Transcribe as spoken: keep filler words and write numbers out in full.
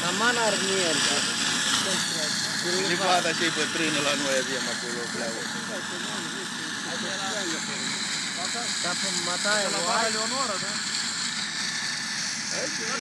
Aman ar merge. Livada cei bătrână la noi avem acolo, pleaua. Dar pe mataie, la Leonora, da?